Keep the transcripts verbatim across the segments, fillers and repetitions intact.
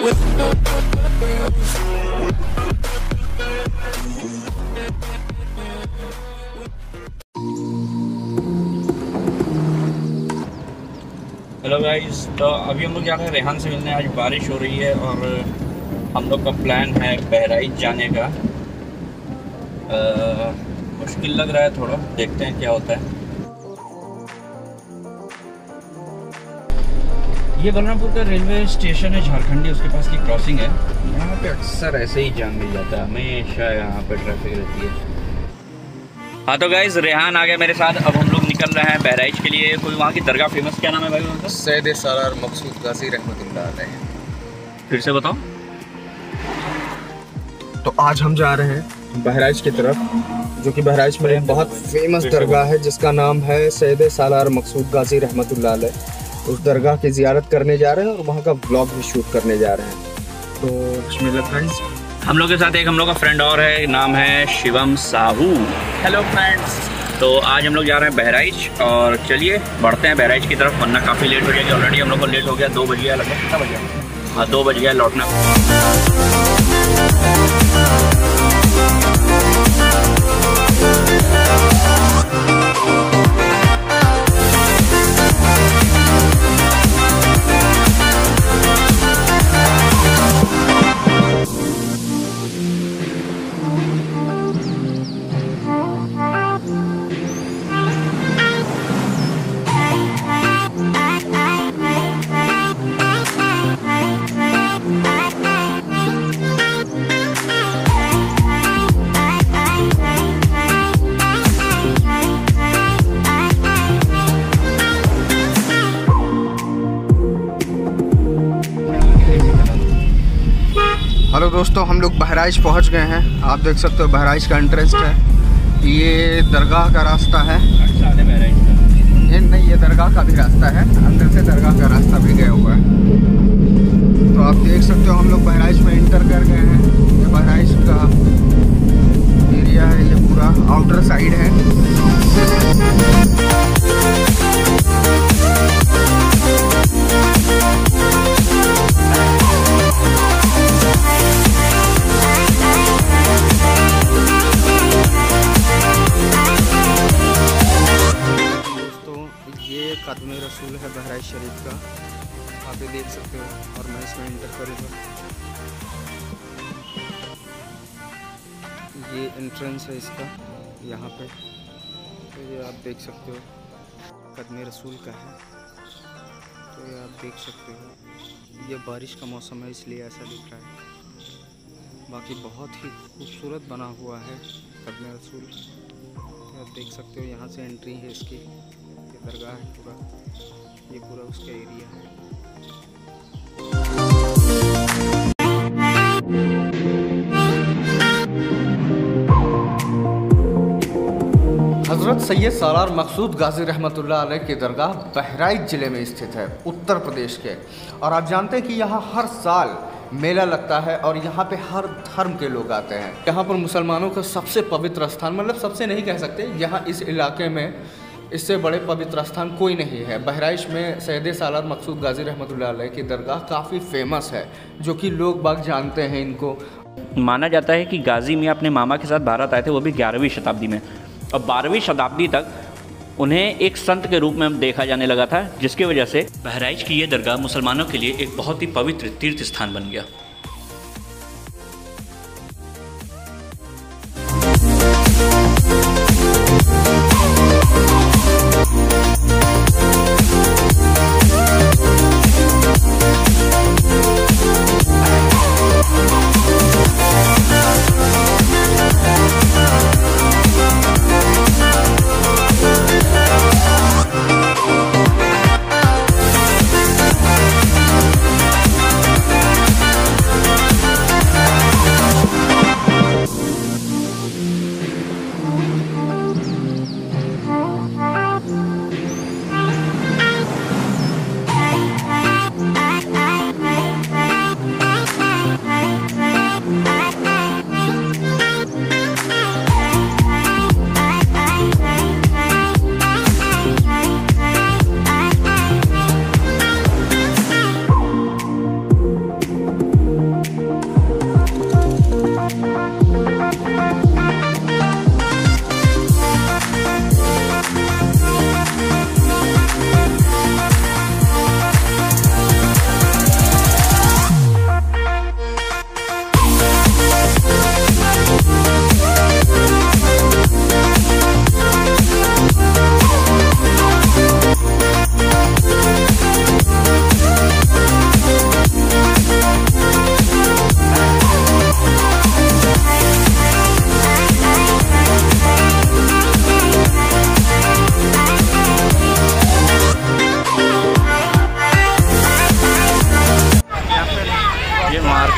Hello guys, तो अभी हम लोग जा रहे हैं रेहान से मिलने। आज बारिश हो रही है और हम लोग का प्लान है बहराइच जाने का। आ, मुश्किल लग रहा है थोड़ा, देखते हैं क्या होता है। ये बलरामपुर का रेलवे स्टेशन है, झारखंडी, उसके पास की क्रॉसिंग है। यहाँ पे अक्सर ऐसे ही जाम मिल जाता है, हमेशा यहाँ पे ट्रैफिक रहती है। हाँ तो गाइस, रेहान आ गया मेरे साथ। अब हम लोग निकल रहे हैं बहराइच के लिए। कोई वहाँ की दरगाह फेमस, क्या नाम है भाई उनका? सैयद सालार मकसूद गाजी रहमतुल्लाह अलैह। फिर से बताओ। तो आज हम जा रहे हैं बहराइच की तरफ, जो कि बहराइच में एक बहुत फेमस दरगाह है जिसका नाम है सैयद सालार मकसूद गाजी रहमतुल्लाह अलैह। उस दरगाह की ज़ियारत करने जा रहे हैं और वहाँ का व्लॉग भी शूट करने जा रहे हैं। तो बिस्मिल्लाह फ्रेंड्स। हम लोग के साथ एक हम लोग का फ्रेंड और है, नाम है शिवम साहू। Hello friends. तो आज हम लोग जा रहे हैं बहराइच और चलिए बढ़ते हैं बहराइच की तरफ, वरना काफ़ी लेट हो जाएगी। ऑलरेडी हम लोग को लेट हो गया, दो बज गया लगभग। कितना बज गया? हाँ, दो बज गया लौटना। हेलो दोस्तों, हम लोग बहराइच पहुंच गए हैं। आप देख सकते हो बहराइच का एंट्रेंस है। ये दरगाह का रास्ता है। ये नहीं, ये दरगाह का भी रास्ता है। अंदर से दरगाह का रास्ता भी गया हुआ है। तो आप देख सकते हो हम लोग बहराइच में इंटर कर गए हैं। ये बहराइच का एरिया है, ये पूरा आउटर साइड है। कदम रसूल है बहराइच शरीफ का, आप ये देख सकते हो। और मैं इसमें इंटर करूँगा। ये एंट्रेंस है इसका, यहाँ पे। तो ये आप देख सकते हो कदम रसूल का है। तो ये आप देख सकते हो, ये बारिश का मौसम है इसलिए ऐसा दिख रहा है। बाकी बहुत ही खूबसूरत बना हुआ है कदम रसूल। तो आप देख सकते हो, यहाँ से एंट्री है इसकी। दरगाह है पूरा, ये पूरा उसका एरिया है। हज़रत सैयद सालार मकसूद गाजी रहमतुल्लाह अलैह की दरगाह बहराइच ज़िले में स्थित है, उत्तर प्रदेश के। और आप जानते हैं कि यहाँ हर साल मेला लगता है और यहाँ पे हर धर्म के लोग आते हैं। यहाँ पर मुसलमानों का सबसे पवित्र स्थान, मतलब सबसे नहीं कह सकते, यहाँ इस इलाके में इससे बड़े पवित्र स्थान कोई नहीं है। बहराइच में सैयद सालार मकसूद गाजी रहमतुल्लाह अलैह की दरगाह काफ़ी फेमस है, जो कि लोग बाग जानते हैं इनको। माना जाता है कि गाजी मियाँ अपने मामा के साथ भारत आए थे, वो भी ग्यारहवीं शताब्दी में। और बारहवीं शताब्दी तक उन्हें एक संत के रूप में देखा जाने लगा था, जिसकी वजह से बहराइच की ये दरगाह मुसलमानों के लिए एक बहुत ही पवित्र तीर्थ स्थान बन गया।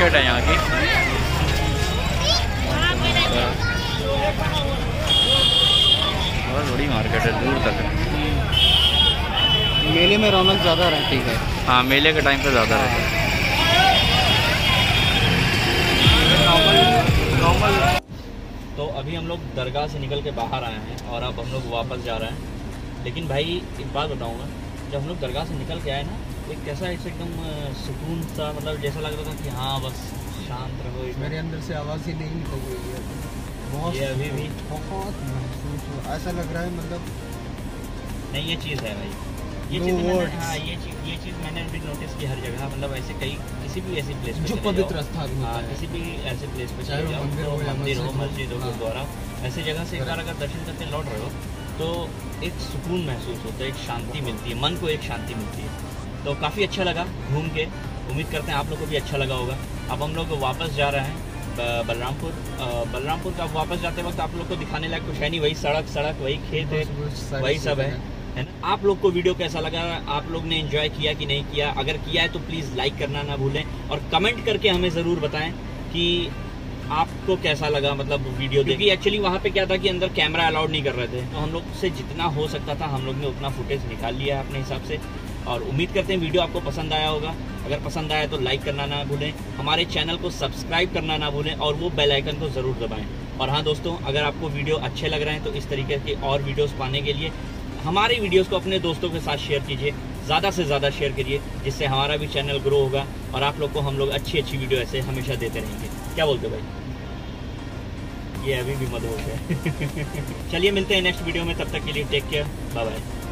मार्केट है यहाँ की। बहुत बड़ी मार्केट है, दूर तक है। मेले में रौनक ज़्यादा रहती है। हाँ, मेले के टाइम पे ज़्यादा रहती है। तो अभी हम लोग दरगाह से निकल के बाहर आए हैं और अब हम लोग वापस जा रहे हैं। लेकिन भाई एक बात बताऊंगा, जब हम लोग दरगाह से निकल के आए ना, एक कैसा ऐसे एकदम सुकून सा, मतलब जैसा लग रहा था कि हाँ बस शांत रहो। मेरे अंदर से आवाज़ ही नहीं निकल रही है बहुत। ये अभी भी बहुत महसूस हो, ऐसा लग रहा है मतलब नहीं, ये चीज़ है भाई, ये No चीज़ मैंने, words. हाँ ये चीज़ ये चीज़ मैंने भी नोटिस की हर जगह, मतलब ऐसे कई किसी भी ऐसी प्लेस पे जो चले पवित्र जाओ, स्थान होता हाँ है। किसी भी ऐसे प्लेस पे चाहे चले वो जाओ, मंदिर तो हो या मंदिर हो, मस्जिद हो, मस्जिद हो, हाँ। गुरुद्वारा, ऐसे जगह से एक बार अगर दर्शन करके लौट रहे हो तो एक सुकून महसूस होता है, एक शांति मिलती है, मन को एक शांति मिलती है। तो काफ़ी अच्छा लगा घूम के, उम्मीद करते हैं आप लोग को भी अच्छा लगा होगा। अब हम लोग वापस जा रहे हैं ब- बलरामपुर। अ, बलरामपुर का वापस जाते वक्त आप लोग को दिखाने लायक कुछ है नहीं, वही सड़क सड़क वही खेत है, वही सब है, है ना। आप लोग को वीडियो कैसा लगा, आप लोग ने एंजॉय किया कि नहीं किया? अगर किया है तो प्लीज़ लाइक करना ना भूलें और कमेंट करके हमें ज़रूर बताएं कि आपको कैसा लगा, मतलब वीडियो देखी। एक्चुअली वहाँ पे क्या था कि अंदर कैमरा अलाउड नहीं कर रहे थे, तो हम लोग से जितना हो सकता था हम लोग ने उतना फुटेज निकाल लिया अपने हिसाब से। और उम्मीद करते हैं वीडियो आपको पसंद आया होगा। अगर पसंद आया तो लाइक करना ना भूलें, हमारे चैनल को सब्सक्राइब करना ना भूलें और वो बेल आइकन को ज़रूर दबाएं। और हाँ दोस्तों, अगर आपको वीडियो अच्छे लग रहे हैं तो इस तरीके के और वीडियोस पाने के लिए हमारी वीडियोस को अपने दोस्तों के साथ शेयर कीजिए, ज़्यादा से ज़्यादा शेयर करिए, जिससे हमारा भी चैनल ग्रो होगा और आप लोग को हम लोग अच्छी अच्छी वीडियो ऐसे हमेशा देते रहेंगे। क्या बोलते हो भाई? ये अभी भी मत हो गया। चलिए मिलते हैं नेक्स्ट वीडियो में, तब तक के लिए टेक केयर, बाय बाय।